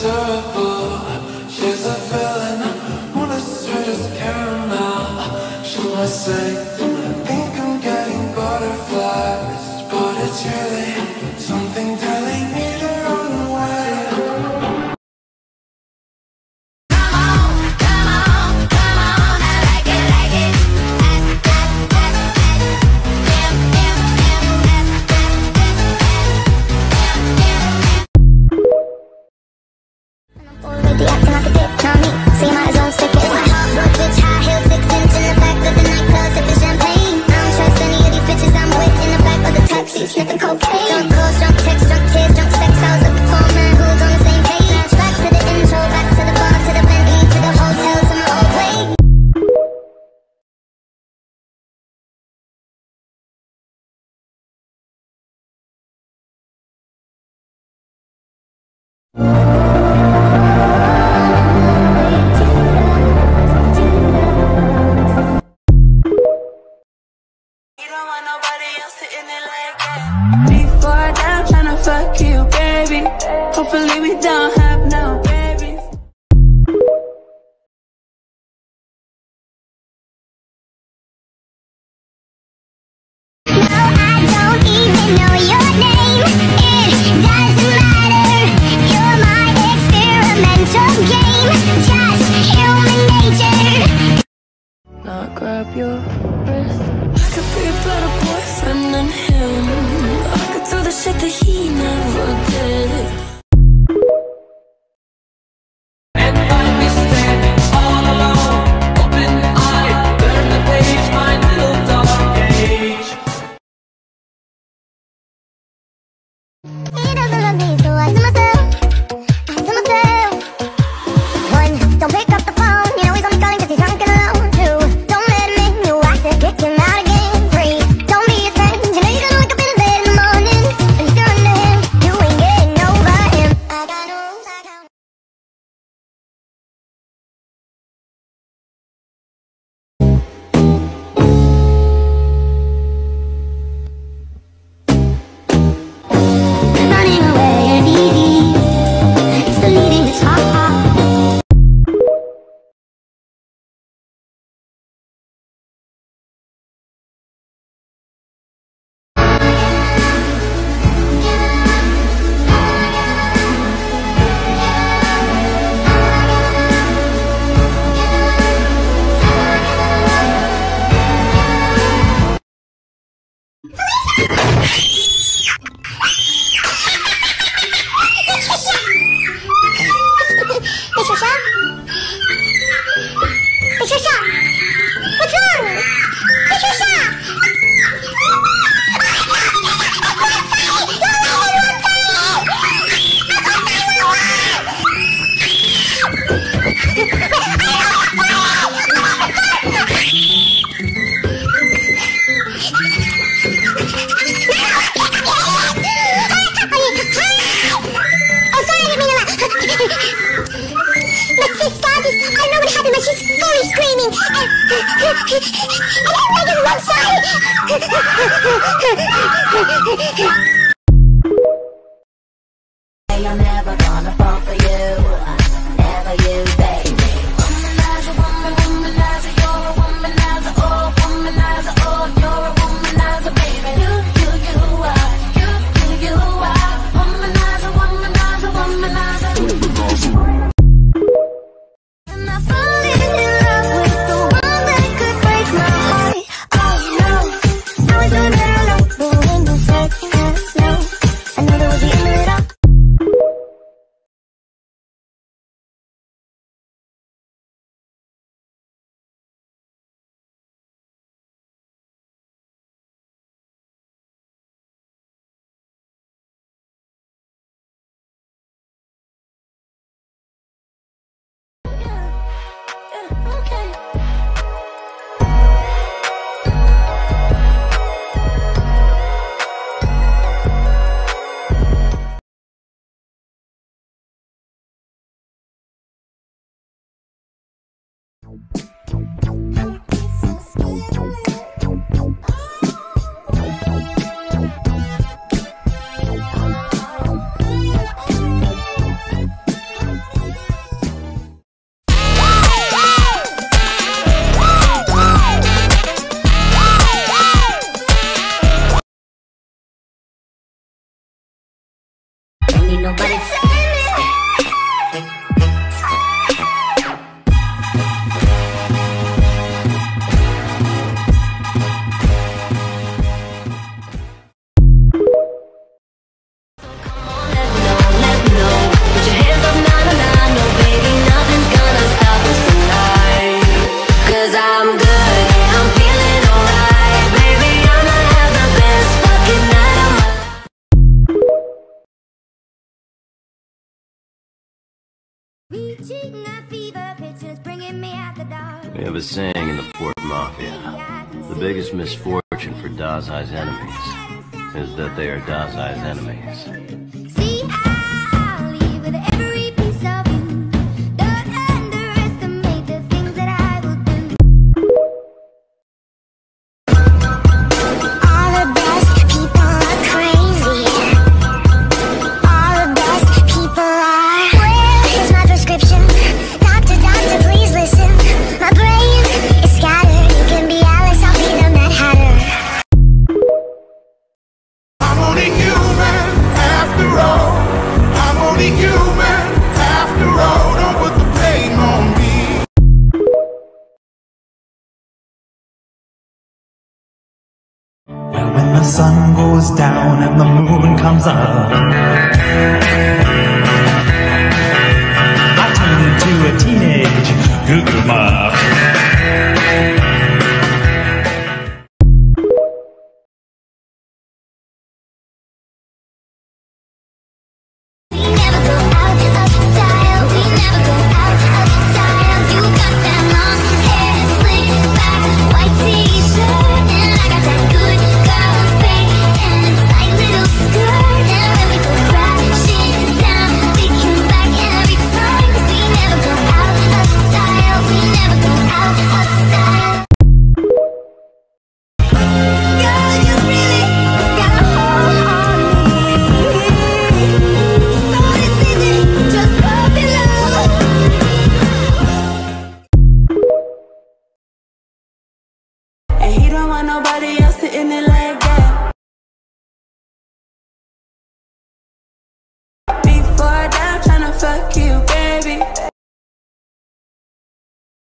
terrible. She's a villain, one as sweet as caramel. Shall I say, think I'm getting butterflies, but it's really something telling me to run away. Sniffing cocaine. Drunk calls, drunk texts, drunk tears, drunk sex. I was looking for a man who was on the same page. Back to the intro, back to the bar, to the Bentley, to the hotel, to my old way. You don't want nobody else sitting there like that. Before I die, I'm tryna fuck you, baby. Hopefully we don't have no babies. No, I don't even know your name. It doesn't matter. You're my experimental game. Just human nature. Not grab your wrist. I could be a better boyfriend than him. I could do the shit that he never did. And find me standing all alone, open-eyed, turn the page, my little dark age. He doesn't love me, so I tell myself. One, don't pick up the phone. You know he's only calling 'cause he's drunk and alone. Two, don't let him in. You have to kick him out again. Three, don't be his friend. You know you're gonna wake up in his bed in the morning and you're still under him. You ain't getting over him. I got no rules, I count. Running away is easy. It's believing it's hard. Patricia? Patricia? What's wrong? Patricia! She's fully screaming and I'm sorry. I'm never gonna fall for you, never you, baby. Womanizer, womanizer, you're a womanizer, oh, womanizer, oh, you're a womanizer, baby. You are, you are, womanizer, womanizer, womanizer. Am I falling in love with the one that could break my heart? Oh no, I was doing better alone, but when you said Reaching a fever pitch and it's bringing me out the dark. We have a saying in the Port Mafia: the biggest misfortune for Dazai's enemies is that they are Dazai's enemies. See, I'll leave with every piece of you. Don't underestimate the things that I will do. All the best people are crazy. All the best people are. Where is my prescription? Doctor, doctor, please listen. My brain is scattered. You can be Alice, I'll be the Mad Hatter. I'm only human after all. I'm only human after all. Don't put the blame on me. Well, when the sun goes down and the moon comes up, I turn into a teenage Google Mop.